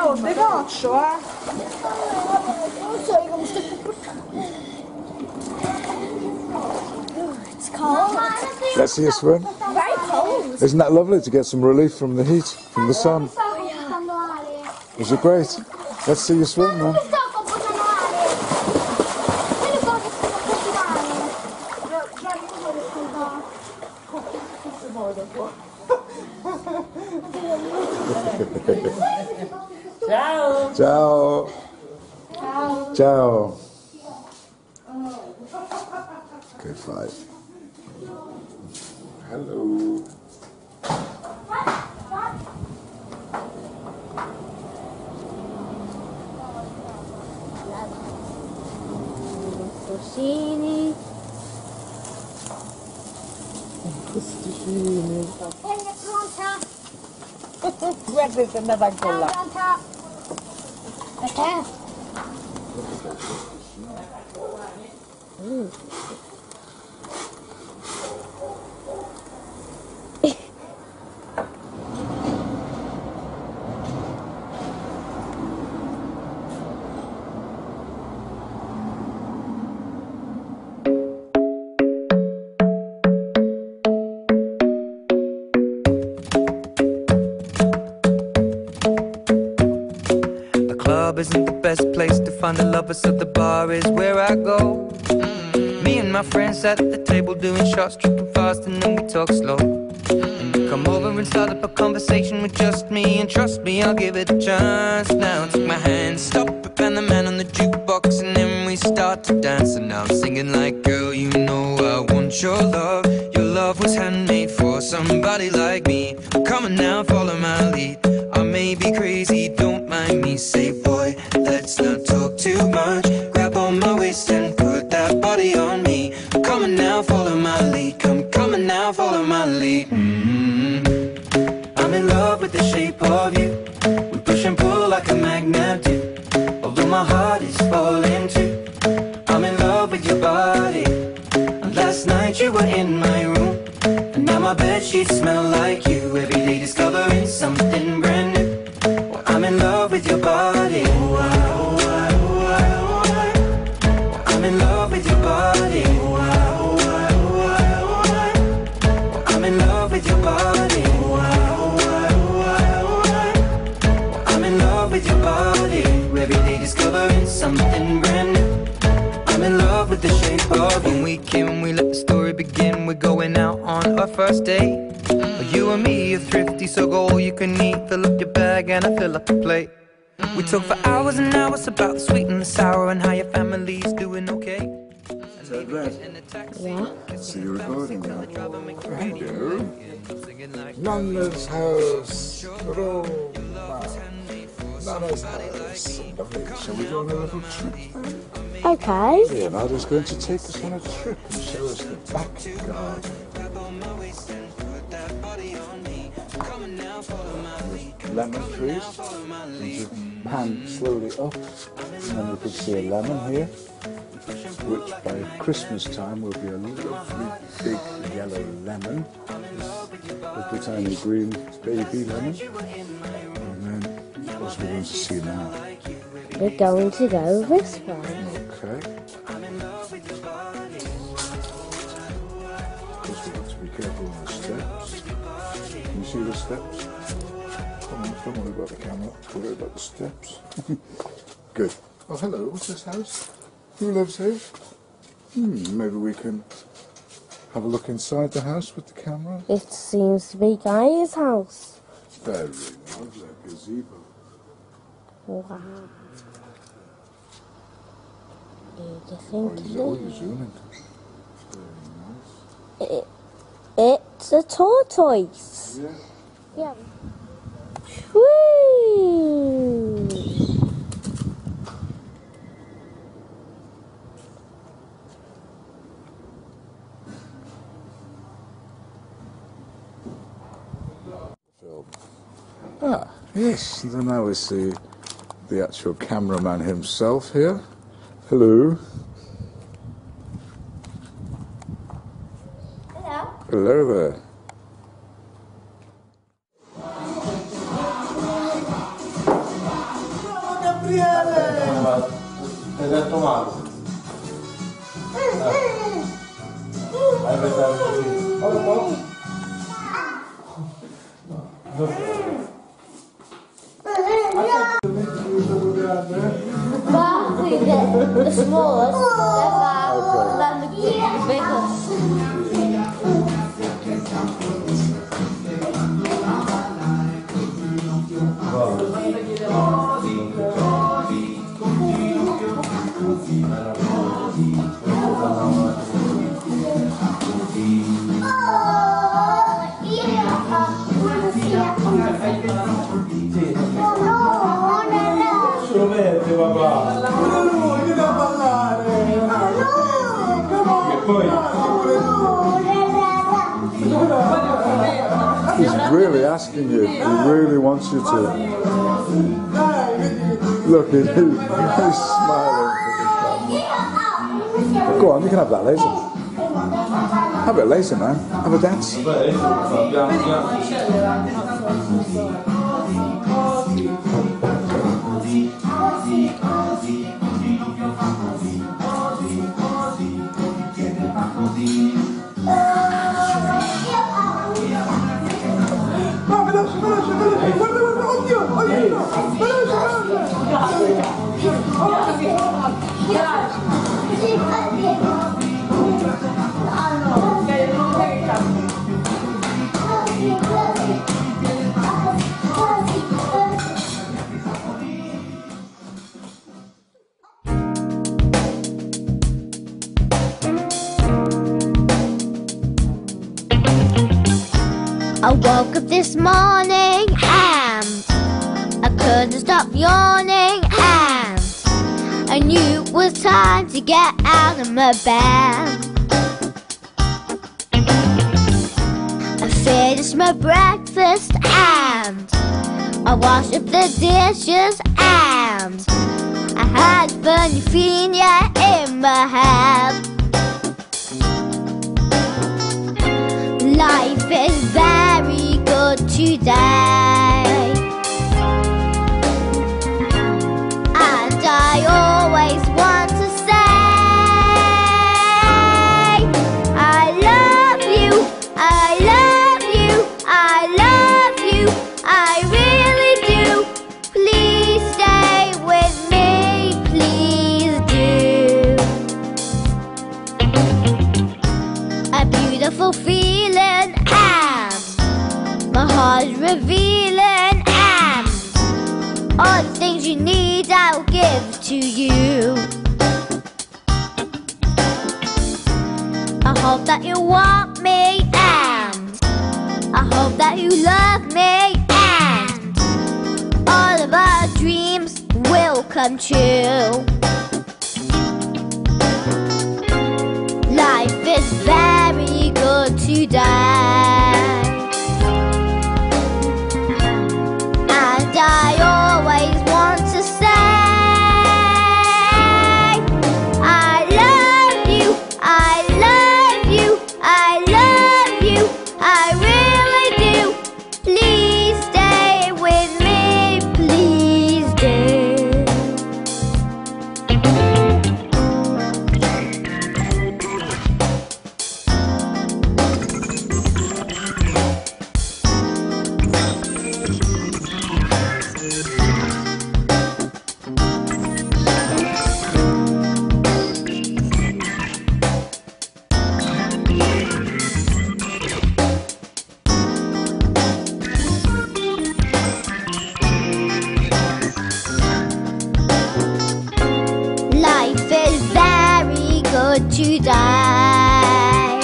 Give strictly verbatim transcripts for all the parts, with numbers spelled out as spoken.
Oh, ti faccio, eh? Non so come sto It's cold. Let's see you swim. Very cold. Isn't that lovely to get some relief from the heat, from the sun? Is it great? Let's see you swim, man. Ciao. Ciao. Ciao. Ciao. Okay, five. Hello. Crostini. Crostini. È pronta. Guarda se è andata anche là. È pronta. Perché? Mm. Isn't the best place to find the lovers, so the bar is where I go. Mm-hmm. Me and my friends at the table doing shots, tripping fast, and then we talk slow. Mm-hmm. And you come over and start up a conversation with just me, and trust me, I'll give it a chance. Now take my hand, stop it, and the man on the jukebox, and then we start to dance. And now I'm singing like, girl, you know I want your love. Your love was handmade for somebody like me. Come on now, follow my lead. I may be crazy, don't mind me. Say, boy, let's not talk too much. Grab on my waist and put that body on me. Come on now, follow my lead. Come, come on now, follow my lead. Mm-hmm. I'm in love with the shape of you. We push and pull like a magnet do. Although my heart is falling too. I'm in love with your body. And last night you were in my room. And now my bedsheets smell like you. Every day discovering something brand new. Well, I'm in love with your body. Oh, I, oh, I, oh, I, oh, I. I'm in love with your body. Oh, I, oh, I, oh, I, oh, I. I'm in love with your body. Oh, I, oh, I, oh, I, oh, I. I'm in love with your body. Every day discovering something brand new. I'm in love with the shape of you. When we came, we let the story begin. We're going out on our first date. Mm. You and me are thrifty, so go all you can eat. Fill up your bag and I fill up the plate. Mm. We talk for hours and hours about the sweet and the sour and how your family's doing okay. Is that right? Yeah. See you recording now. Hello. Nana's house. Roma. Nana's house. Lovely. Shall we go on a little trip then? Okay. Leonardo's going to take us on a trip and show us the back garden. Lemon trees. There's a pan slowly up, and then you can see a lemon here, which by Christmas time will be a lovely big yellow lemon, with the tiny green baby lemon. And then, what we're going to see now? We're going to go this way. Okay. Just we have to be careful on the steps. Can you see the steps? Come on, don't worry about the camera. Worry about the steps. Good. Oh, hello. What's this house? Who lives here? Hmm, maybe we can have a look inside the house with the camera. It seems to be Guy's house. Very lovely. Gazebo. Wow. Do you Oh, think you're, oh, it you're is? zooming. Very nice. It, it's a tortoise. Yeah. Yeah. Whee! Film. Ah, yes. So now we see the actual cameraman himself here. Hello. Hello. Hello there. Barkley, the, the smallest, then that, Okay. then the, the biggest. Strumenti, papà. No, vieni a ballare. E poi He's really asking you. He really wants you to. Look, he, he's smiling. Go on, you can have that later. Have it later, man. Have a dance. I woke up this morning and I couldn't stop yawning and I knew it was time to get out of my bed. I finished my breakfast and I washed up the dishes and I had funny feeling in my head. Life is very good today, and I always want to say I love you, I love you, I love you, I really do. Please stay with me, please do. A beautiful feeling and my heart is revealing and all the things you need I'll give to you. I hope that you want me and I hope that you love me and all of our dreams will come true. Life is very good today, and I always want to say I love you, I love you, I love you, I really do. Please stay with me, please do. Life is very good today,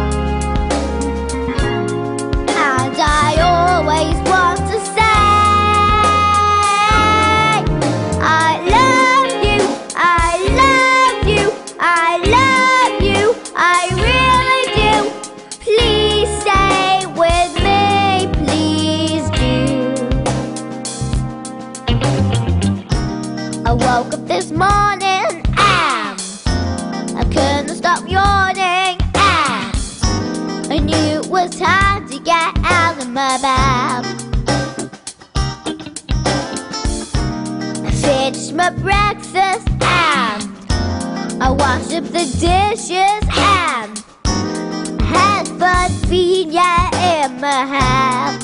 and I always want to say I love you, I love you, I love you, I really do. Please stay with me, please do. I woke up this morning and I couldn't stop yawning and I knew it was time to get out of my bed. I finished my breakfast and I washed up the dishes and had fun summer have.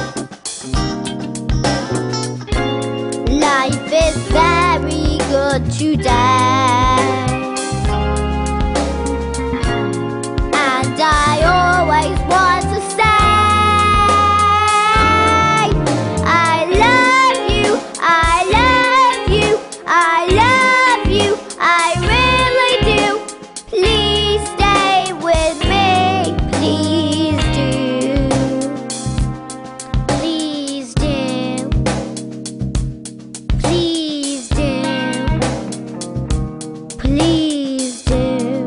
Life is very good today, and I always want to say I love you, I love you, I love you, I really do. Please stay with me, please do, please do, please do, please do.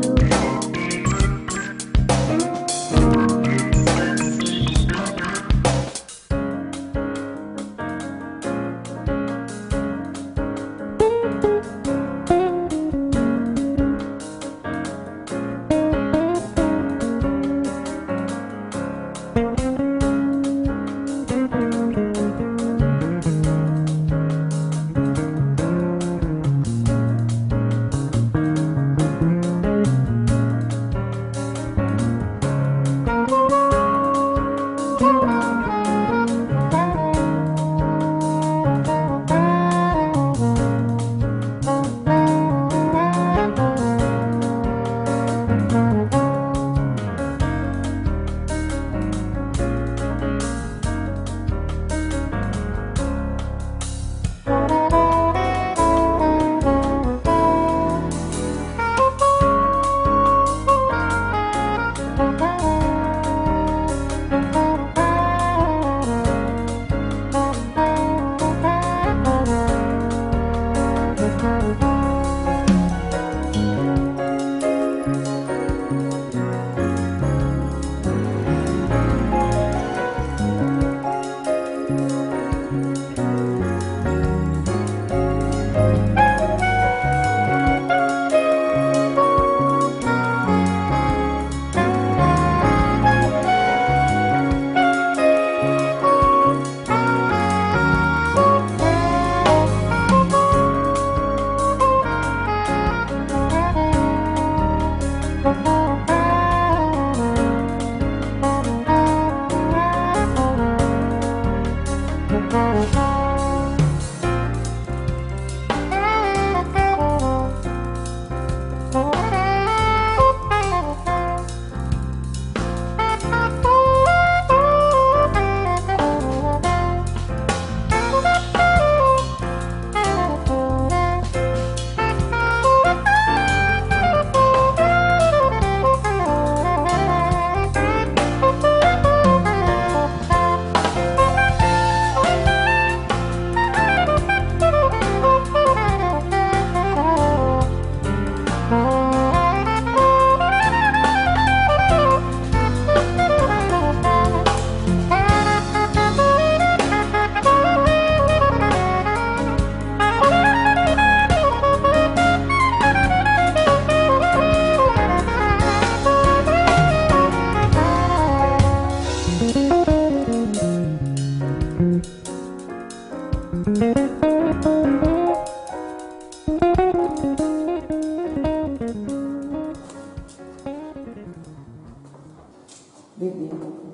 Vedi?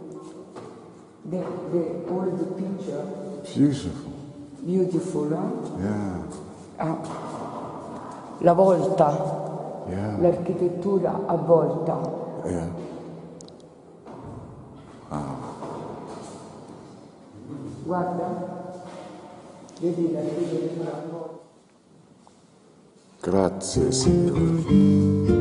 The, the old picture, Beautiful. beautiful, eh? Yeah. Ah. La volta, Yeah. l'architettura a volta. Yeah. Guarda, vedi l'architettura a volta. Grazie, Signore.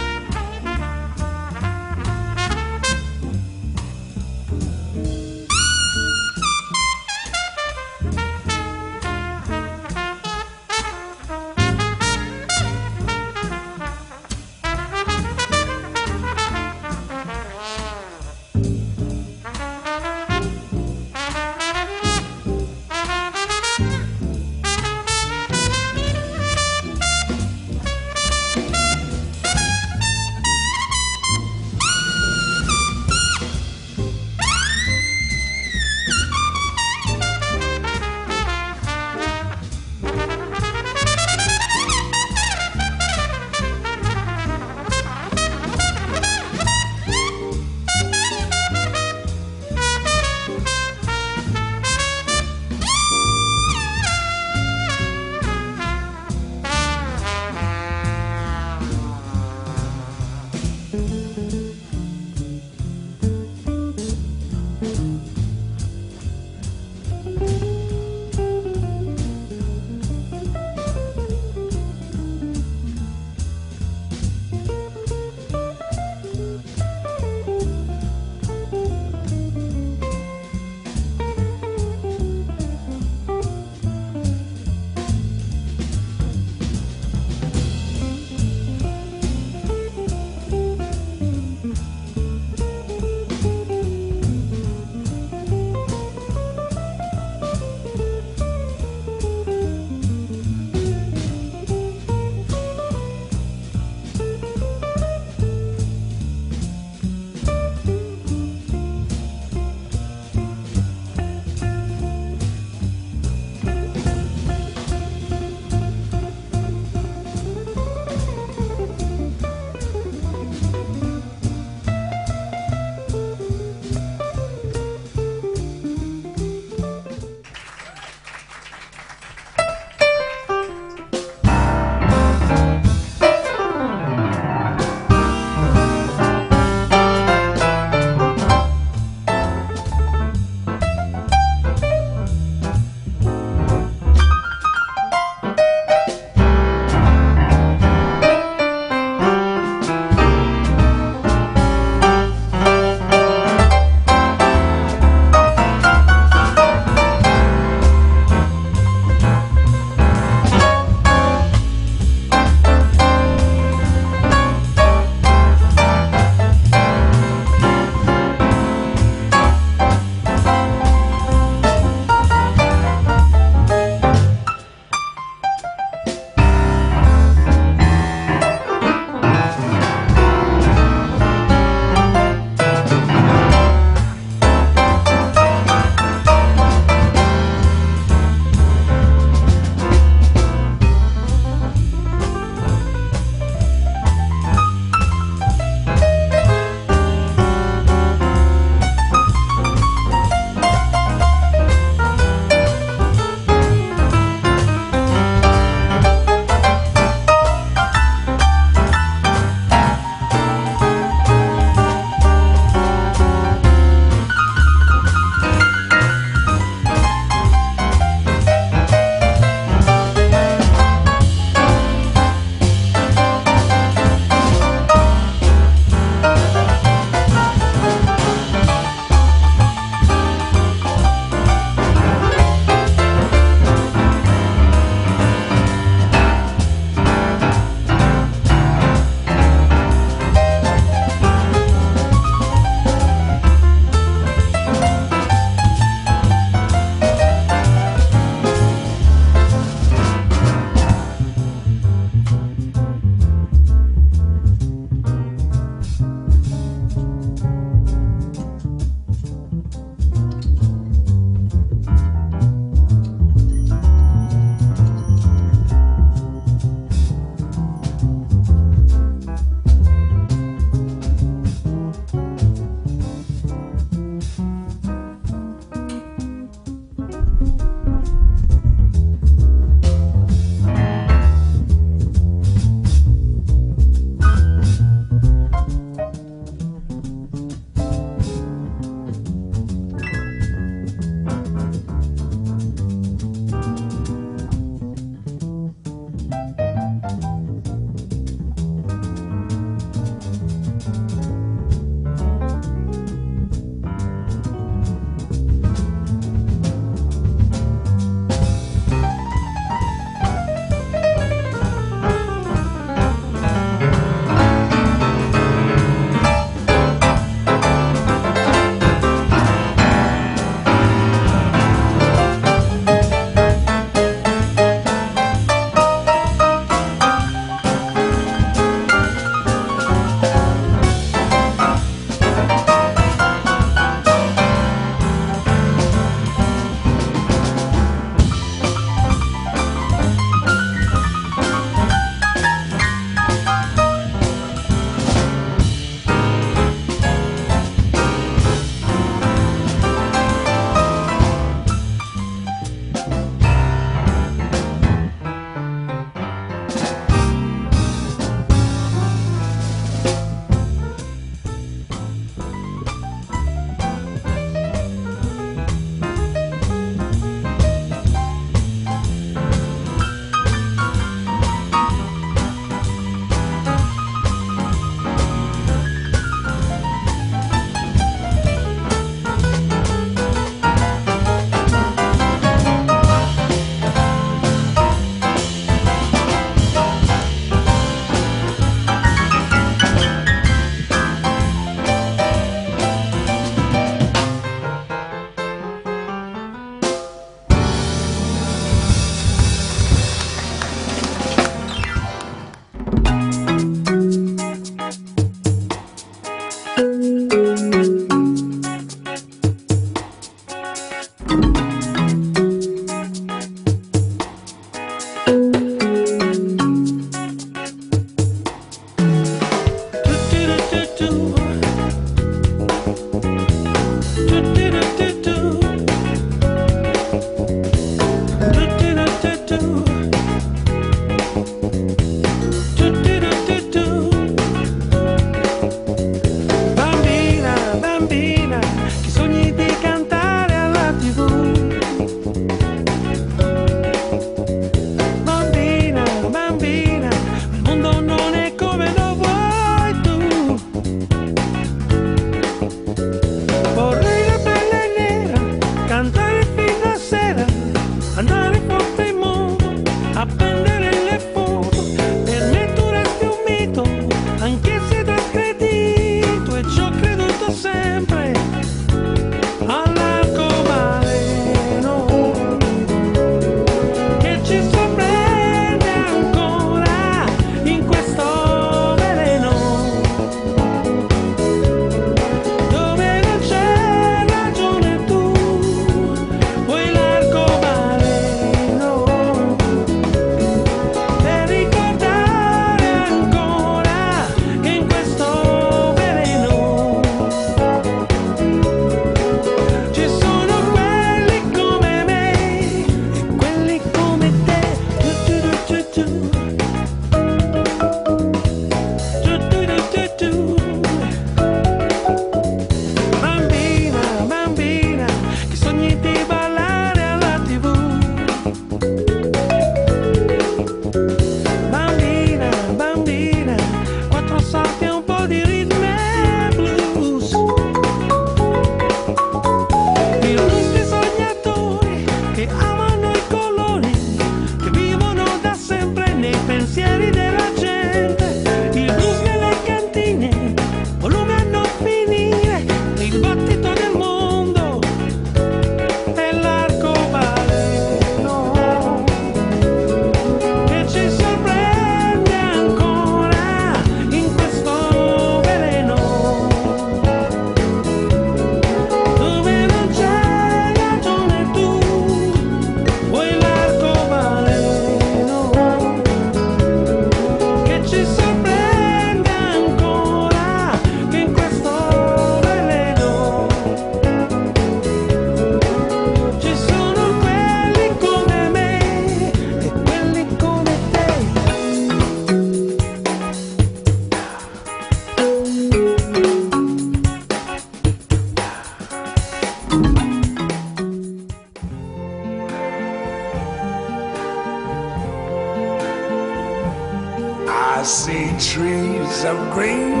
I see trees of green,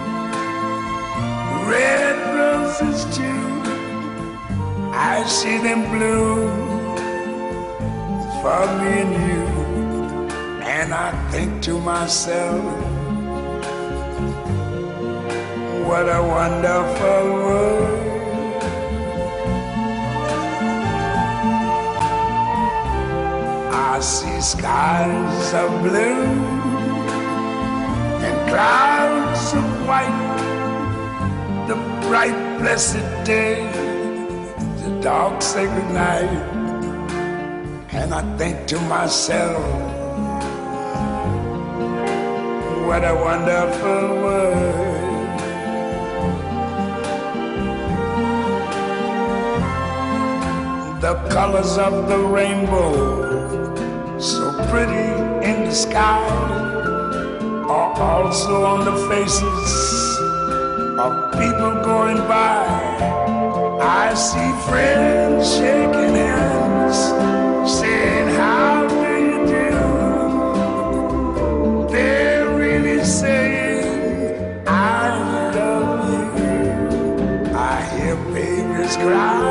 red roses too. I see them bloom for me and you. And I think to myself, what a wonderful world. I see skies of blue and clouds of white, the bright blessed day, the dark sacred night. And I think to myself, what a wonderful world. The colors of the rainbow, so pretty in the sky, are also on the faces of people going by. I see friends shaking hands, saying, how do you do? They're really saying, I love you. I hear babies cry,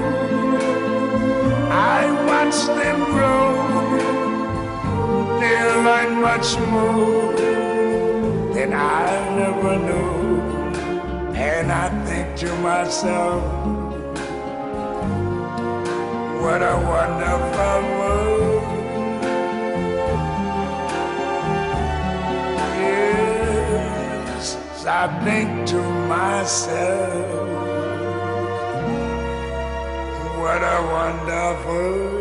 I watch them grow. They'll learn much more than I never knew. And I think to myself, what a wonderful world. I think to myself, what a wonderful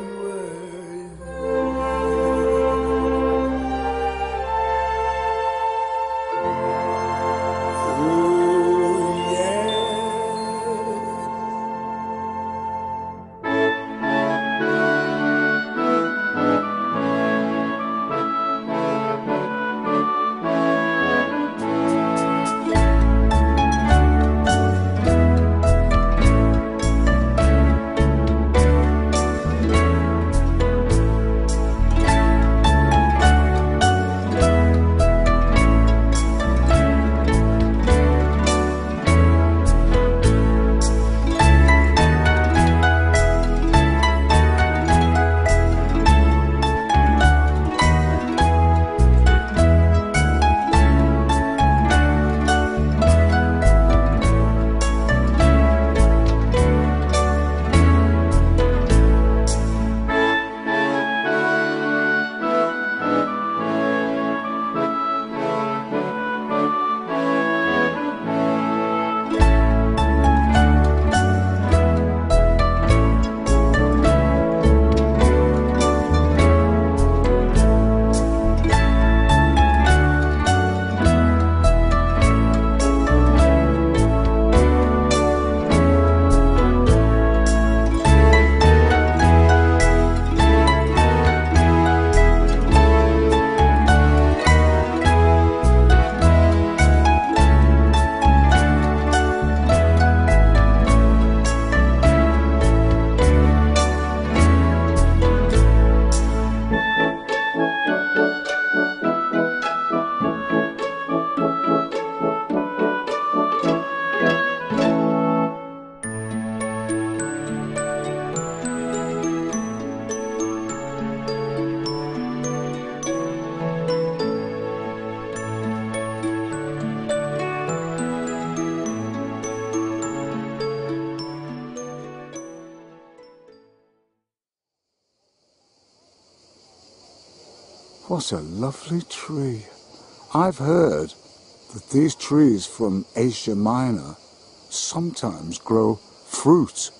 What a lovely tree. I've heard that these trees from Asia Minor sometimes grow fruit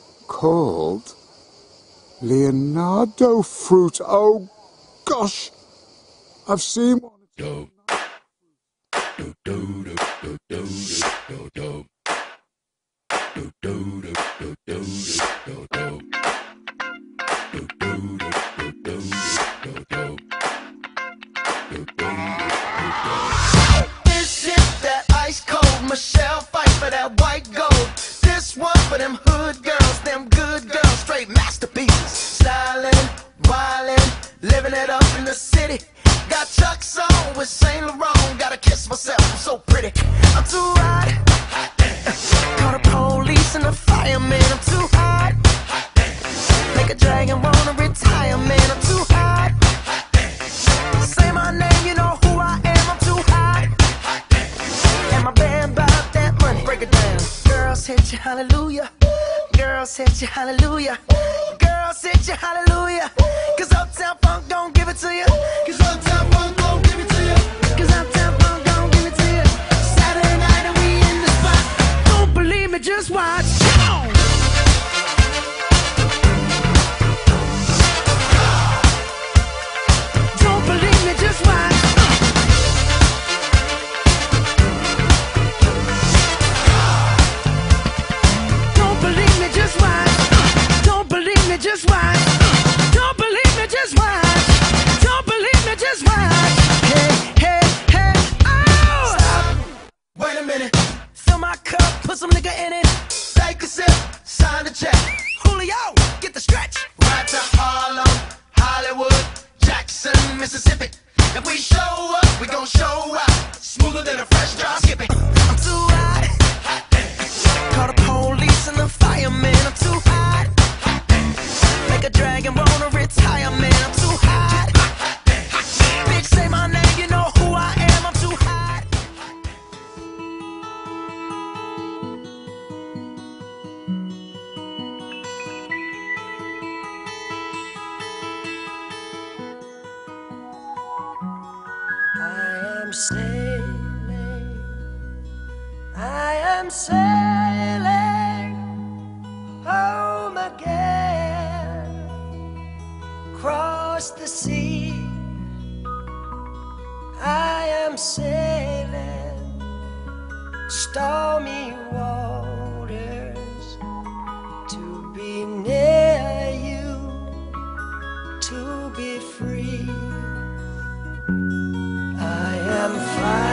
called Leonardo fruit. Oh gosh, I've seen one. Do, do, do, do, do, do, do, do. Do, do, do, do, do, do, do, do. Do, do, do, do, do, do, do. Do, do, do, do. This is that ice cold Michelle fight for that white gold. This one for them hood girls, them good girls, straight masterpieces. Styling, wildin', living it up in the city. Got Chuck's on with Saint Laurent. Gotta kiss myself, I'm so pretty. I'm too hot. Call the police and the fireman. I'm too hot. Make a dragon wanna retire, man. I'm too hot. Say my name, you know who I am. I'm too hot. And my band bought that money. Break it down. Girls hit you, hallelujah. Girls hit you, hallelujah. Girls hit you, hallelujah. Cause Uptown Funk don't give it to you. Cause Uptown Funk don't give it to you. Cause Uptown Funk don't give it to you. Saturday night and we in the spot. Don't believe me, just watch. Don't believe me, just watch. Don't believe me, just watch. Don't believe me, just watch. Don't believe me, just watch. Don't believe me, just watch. Hey, hey, hey, oh! Stop. Wait a minute. Fill my cup, put some nigga in it. Take a sip, sign the check. Julio, get the stretch. Right to Harlem, Hollywood, Jackson, Mississippi. If we show up, we gon' show out. Smoother than a fresh drop skipping. I'm too hot. Call the police and the fireman. I'm too hot. Make a dragon wanna retire, man. I'm too hot. Bitch, say my name, you know who I am. I'm too hot. I am sailing am sailing home again, across the sea. I am sailing stormy waters to be near you, to be free. I am flying